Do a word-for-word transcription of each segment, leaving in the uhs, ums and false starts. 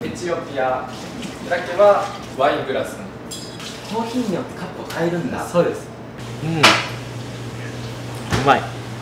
エチオピアだけはワイングラス。 コーヒーによってカップを変えるんだ。 そうです。 うん、うまい。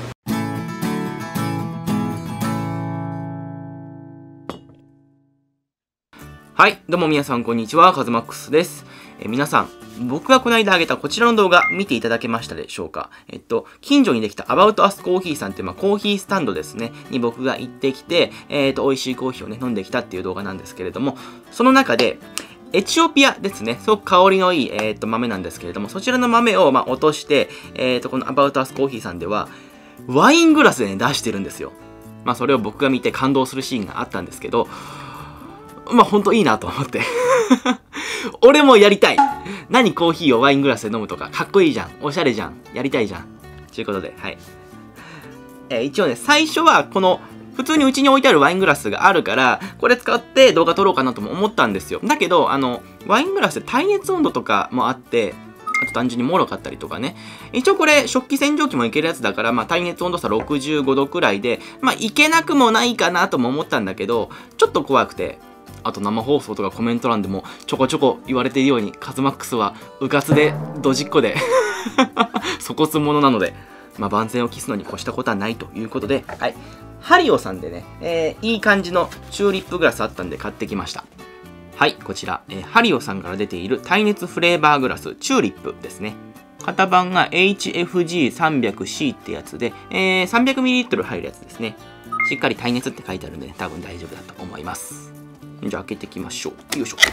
はい、どうも皆さんこんにちは、カズマックスです。え皆さん、僕がこの間あげたこちらの動画見ていただけましたでしょうか。えっと、近所にできた About Us コーヒーさんっていう、まあ、コーヒースタンドですね、に僕が行ってきて、えっと、美味しいコーヒーをね、飲んできたっていう動画なんですけれども、その中で、エチオピアですね。すごく香りのいい、えー、と豆なんですけれども、そちらの豆を、まあ、落として、えー、とこの About Us コーヒーさんでは、ワイングラスで、ね、出してるんですよ。まあ、それを僕が見て感動するシーンがあったんですけど、まあ、ほんといいなと思って。俺もやりたい。何コーヒーをワイングラスで飲むとか、かっこいいじゃん。おしゃれじゃん。やりたいじゃん。ということで、はい。えー、一応ね、最初はこの、普通にうちに置いてあるワイングラスがあるから、これ使って動画撮ろうかなとも思ったんですよ。だけど、あの、ワイングラスで耐熱温度とかもあって、あと単純に脆かったりとかね。一応これ、食器洗浄機もいけるやつだから、まあ耐熱温度差ろくじゅうごどくらいで、まあいけなくもないかなとも思ったんだけど、ちょっと怖くて、あと生放送とかコメント欄でもちょこちょこ言われているように、カズマックスはうかつでドジっ子で、粗骨者なので、まあ万全を期すのに越したことはないということで、はい。ハリオさんでね、えー、いい感じのチューリップグラスあったんで買ってきました。はい、こちら、えー、ハリオさんから出ている耐熱フレーバーグラス、チューリップですね。型番が エイチエフジーさんびゃくシー ってやつで、えー、さんびゃくミリリットル 入るやつですね。しっかり耐熱って書いてあるんで、ね、多分大丈夫だと思います。じゃあ開けていきましょう。よいしょ。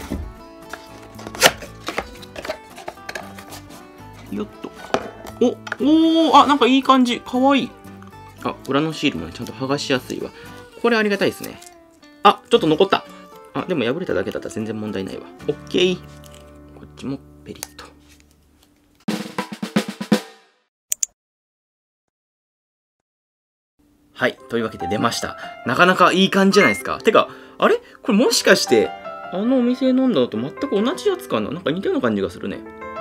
よっと。お、おー、あ、なんかいい感じ。かわいい。あ、裏のシールもね、ちゃんと剥がしやすいわ。これありがたいですね。あ、ちょっと残った。あ、でも破れただけだったら全然問題ないわ。オッケー。こっちもペリッと。はい。というわけで出ました。なかなかいい感じじゃないですか。てか、あれこれもしかして、あのお店で飲んだのと全く同じやつかな？なんか似たような感じがするね。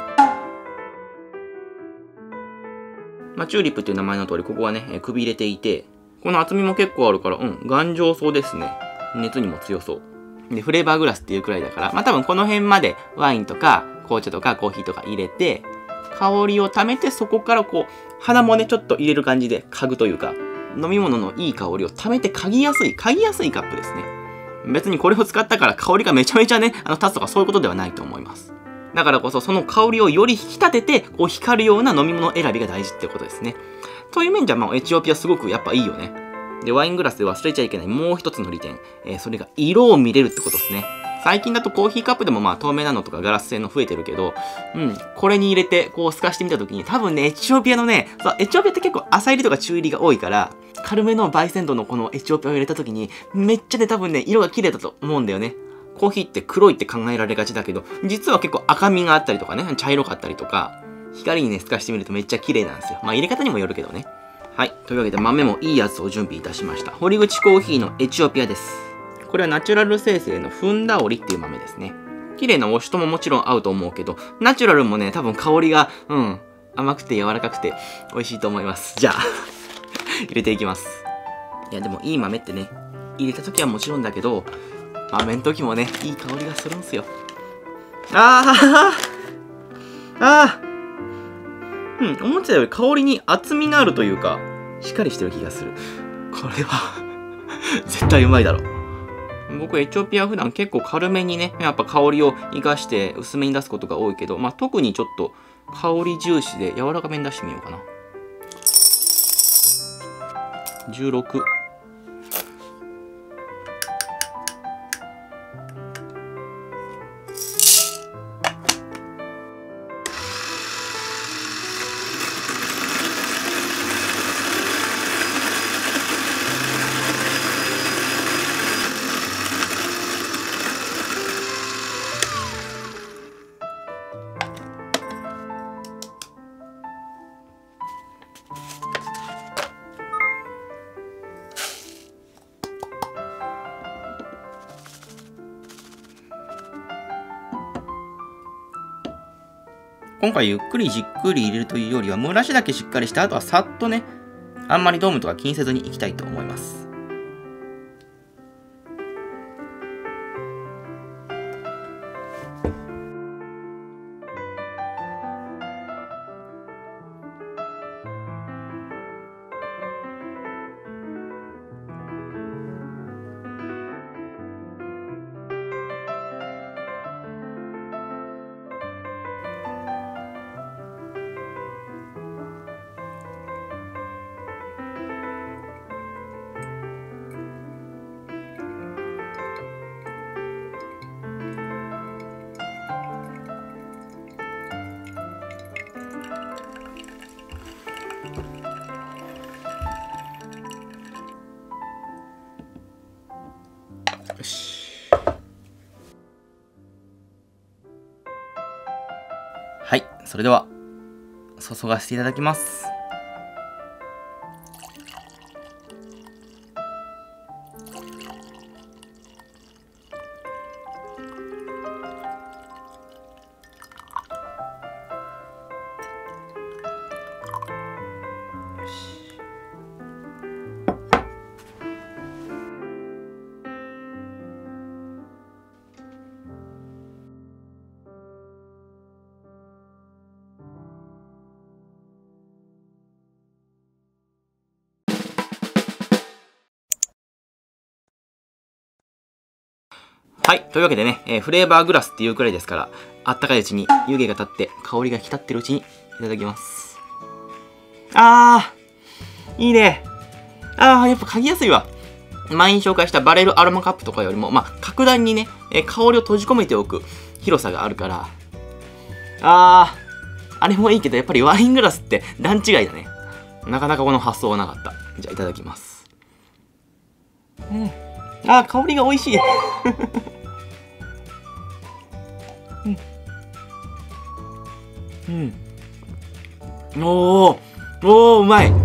まあ、チューリップっていう名前の通り、ここはね、えー、くび入れていて、この厚みも結構あるから、うん、頑丈そうですね。熱にも強そう。で、フレーバーグラスっていうくらいだから、まあ、多分この辺までワインとか紅茶とかコーヒーとか入れて、香りを溜めて、そこからこう、鼻もね、ちょっと入れる感じで嗅ぐというか、飲み物のいい香りを溜めて嗅ぎやすい、嗅ぎやすいカップですね。別にこれを使ったから香りがめちゃめちゃね、あの、立つとかそういうことではないと思います。だからこそ、その香りをより引き立てて、こう光るような飲み物選びが大事ってことですね。という面じゃ、まあ、エチオピアすごくやっぱいいよね。で、ワイングラスで忘れちゃいけないもう一つの利点。えー、それが色を見れるってことですね。最近だとコーヒーカップでもまあ透明なのとかガラス製の増えてるけど、うん、これに入れてこう透かしてみたときに多分ね、エチオピアのね、そう、エチオピアって結構浅入りとか中入りが多いから、軽めの焙煎度のこのエチオピアを入れたときに、めっちゃね、多分ね、色が綺麗だと思うんだよね。コーヒーって黒いって考えられがちだけど、実は結構赤みがあったりとかね、茶色かったりとか、光にね、透かしてみるとめっちゃ綺麗なんですよ。まあ入れ方にもよるけどね。はい。というわけで豆もいいやつを準備いたしました。堀口コーヒーのエチオピアです。これはナチュラル生成のフンダオリっていう豆ですね。綺麗なお酒とももちろん合うと思うけど、ナチュラルもね、多分香りが、うん、甘くて柔らかくて美味しいと思います。じゃあ、入れていきます。いや、でもいい豆ってね、入れた時はもちろんだけど、豆の時もね、いい香りがするんすよ。あーあーうん、思ってたより香りに厚みがあるというか、しっかりしてる気がする。これは絶対うまいだろ。僕、エチオピア普段結構軽めにね、やっぱ香りを生かして薄めに出すことが多いけど、まあ、特にちょっと香り重視で柔らかめに出してみようかな。じゅうろく。今回ゆっくりじっくり入れるというよりは、蒸らしだけしっかりして、あとはさっとね、あんまりドームとか気にせずにいきたいと思います。 それでは、注がせていただきます。はい。というわけでね、えー、フレーバーグラスっていうくらいですから、あったかいうちに湯気が立って香りが浸ってるうちにいただきます。あー、いいね。あー、やっぱ嗅ぎやすいわ。前に紹介したバレルアロマカップとかよりも、まあ、格段にね、えー、香りを閉じ込めておく広さがあるから、あー、あれもいいけど、やっぱりワイングラスって段違いだね。なかなかこの発想はなかった。じゃあいただきます。うん。あー、香りが美味しい。うん。うん。おー、おー、うまい。う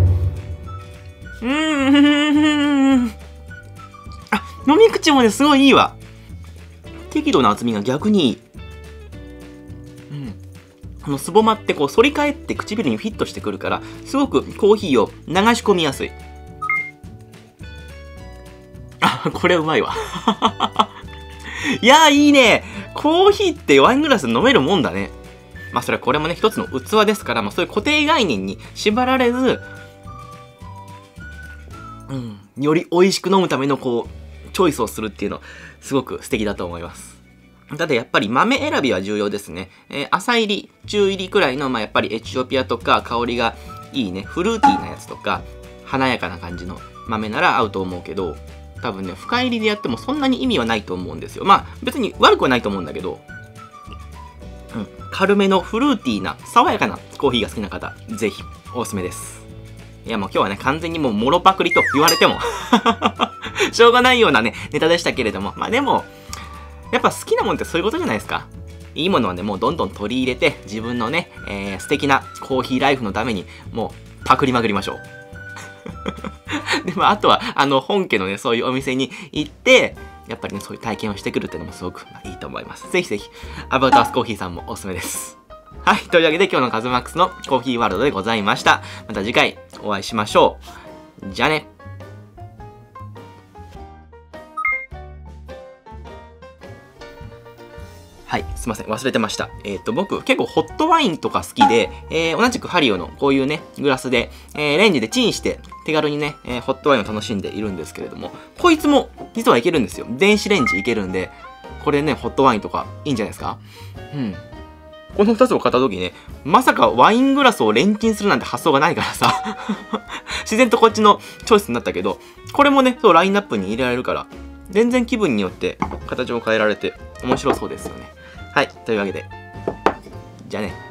ーん。あ、飲み口もね、すごいいいわ。適度な厚みが逆にいい。うん。このすぼまってこう反り返って唇にフィットしてくるから、すごくコーヒーを流し込みやすい。あ、これうまいわ。いやー、いいね。コーヒーってワイングラス飲めるもんだね。まあそれはこれもね、一つの器ですから、まあそういう固定概念に縛られず、うん、より美味しく飲むためのこう、チョイスをするっていうの、すごく素敵だと思います。ただやっぱり豆選びは重要ですね。えー、浅入り、中入りくらいの、まあやっぱりエチオピアとか香りがいいね、フルーティーなやつとか、華やかな感じの豆なら合うと思うけど、多分ね、深入りでやってもそんなに意味はないと思うんですよ。まあ別に悪くはないと思うんだけど、うん、軽めのフルーティーな爽やかなコーヒーが好きな方、ぜひおすすめです。いやもう今日はね、完全にもうもろパクリと言われてもしょうがないようなね、ネタでしたけれども、まあでも、やっぱ好きなもんってそういうことじゃないですか。いいものはね、もうどんどん取り入れて、自分のね、えー、素敵なコーヒーライフのために、もうパクりまくりましょう。でもあとは、あの、本家のね、そういうお店に行って、やっぱりね、そういう体験をしてくるっていうのもすごくいいと思います。ぜひぜひ、アバウトアースコーヒーさんもおすすめです。はい。というわけで今日のカズマックスのコーヒーワールドでございました。また次回お会いしましょう。じゃあね。はい。すいません。忘れてました。えっと、僕、結構ホットワインとか好きで、えー、同じくハリオのこういうね、グラスで、えー、レンジでチンして、手軽にね、えー、ホットワインを楽しんでいるんですけれども、こいつも実はいけるんですよ。電子レンジいけるんで、これね、ホットワインとかいいんじゃないですか？うん。このふたつを買った時ね、まさかワイングラスをレンチンするなんて発想がないからさ、自然とこっちのチョイスになったけど、これもね、そうラインナップに入れられるから、全然気分によって形を変えられて面白そうですよね。はい、というわけで、じゃあね。